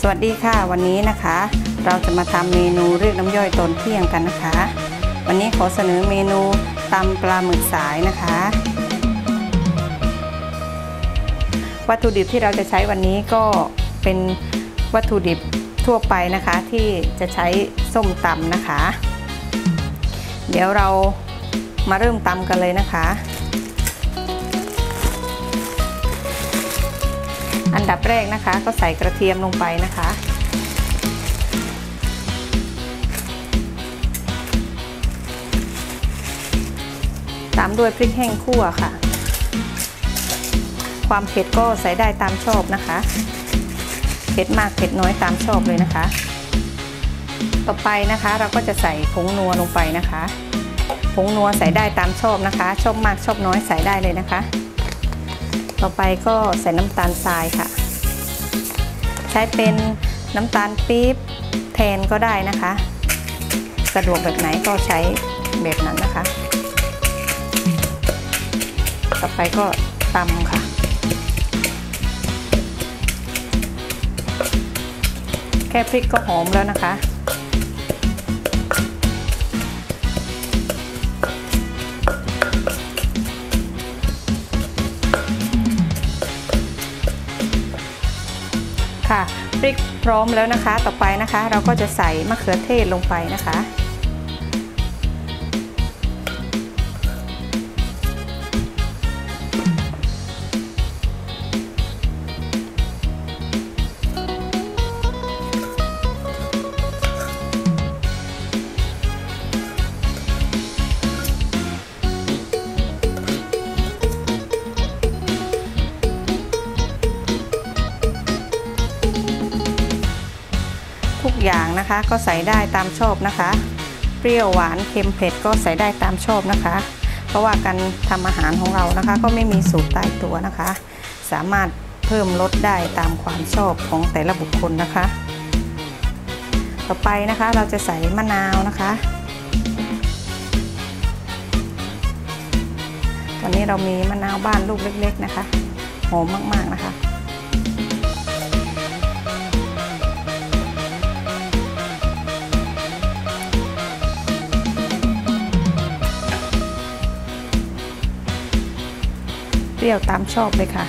วัสดีค่ะวันนี้นะคะเราจะมาทำเมนูเรียกน้ำย่อยตอนเที่ยงกันนะคะวันนี้ขอเสนอเมนูตำปลาหมึกสายนะคะวัตถุดิบที่เราจะใช้วันนี้ก็เป็นวัตถุดิบทั่วไปนะคะที่จะใช้ส้มตำนะคะเดี๋ยวเรามาเริ่มตำกันเลยนะคะอันดับแรกนะคะก็ใส่กระเทียมลงไปนะคะตามด้วยพริกแห้งคั่วค่ะความเผ็ดก็ใส่ได้ตามชอบนะคะเผ็ดมากเผ็ดน้อยตามชอบเลยนะคะต่อไปนะคะเราก็จะใส่ผงนัวลงไปนะคะผงนัวใส่ได้ตามชอบนะคะชอบมากชอบน้อยใส่ได้เลยนะคะต่อไปก็ใส่น้ำตาลทรายค่ะใช้เป็นน้ำตาลปี๊บแทนก็ได้นะคะสะดวกแบบไหนก็ใช้แบบนั้นนะคะต่อไปก็ตำค่ะแค่พริกก็หอมแล้วนะคะค่ะพริกพร้อมแล้วนะคะต่อไปนะคะเราก็จะใส่มะเขือเทศลงไปนะคะทุกอย่างนะคะก็ใส่ได้ตามชอบนะคะเปรี้ยวหวานเค็มเผ็ดก็ใส่ได้ตามชอบนะคะเพราะว่าการทำอาหารของเรานะคะก็ไม่มีสูตรตายตัวนะคะสามารถเพิ่มลดได้ตามความชอบของแต่ละบุคคลนะคะต่อไปนะคะเราจะใส่มะนาวนะคะตอนนี้เรามีมะนาวบ้านลูกเล็กๆนะคะหอมมากๆนะคะเปรี้ยวตามชอบเลยค่ะ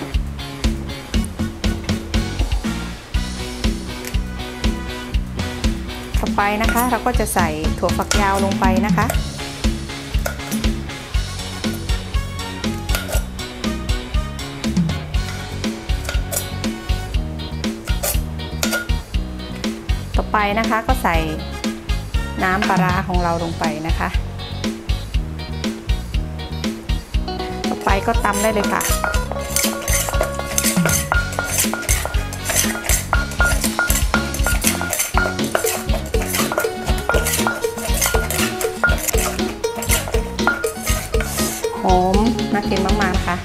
ต่อไปนะคะเราก็จะใส่ถั่วฝักยาวลงไปนะคะต่อไปนะคะก็ใส่น้ำปลาร้าของเราลงไปนะคะไปก็ตำได้เลยค่ะหอมน่ากินมากๆนะคะ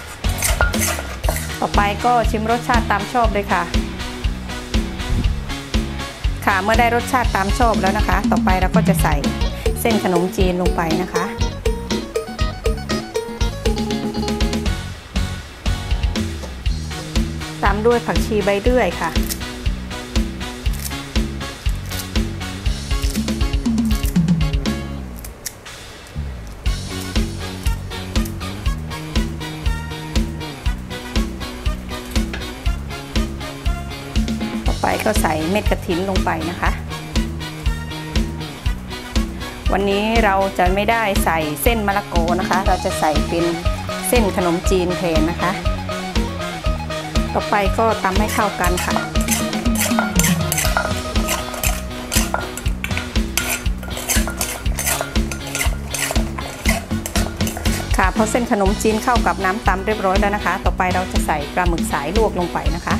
ต่อไปก็ชิมรสชาติตามชอบเลยค่ะค่ะเมื่อได้รสชาติตามชอบแล้วนะคะต่อไปเราก็จะใส่เส้นขนมจีนลงไปนะคะตามด้วยผักชีใบเลื่อยค่ะต่อไปก็ใส่เม็ดกฐินลงไปนะคะวันนี้เราจะไม่ได้ใส่เส้นมะละกอนะคะเราจะใส่เป็นเส้นขนมจีนแทนนะคะต่อไปก็ตำให้เข้ากันค่ะค่ะพอเส้นขนมจีนเข้ากับน้ำตำเรียบร้อยแล้วนะคะต่อไปเราจะใส่ปลาหมึกสายลวกลงไปนะคะ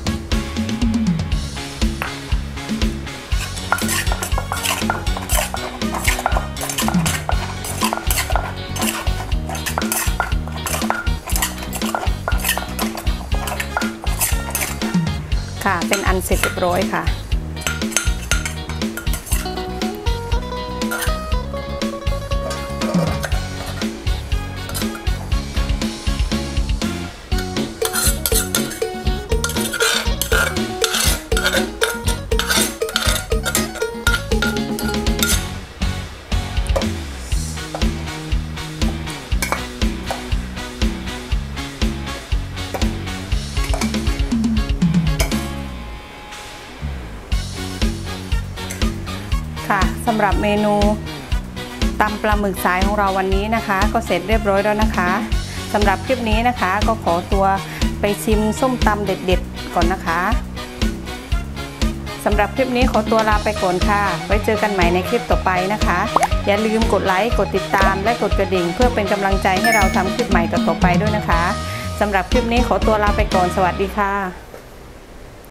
ค่ะเป็นอันเสร็จเรียบร้อยค่ะคสำหรับเมนูตำปลาหมึกสายของเราวันนี้นะคะก็เสร็จเรียบร้อยแล้วนะคะสำหรับคลิปนี้นะคะก็ขอตัวไปชิมส้มตำเด็ดๆก่อนนะคะสำหรับคลิปนี้ขอตัวลาไปก่อนค่ะไว้เจอกันใหม่ในคลิปต่อไปนะคะอย่าลืมกดไลค์กดติดตามและกดกระดิ่งเพื่อเป็นกำลังใจให้เราทำคลิปใหม่ต่อๆไปด้วยนะคะสำหรับคลิปนี้ขอตัวลาไปก่อนสวัสดีค่ะ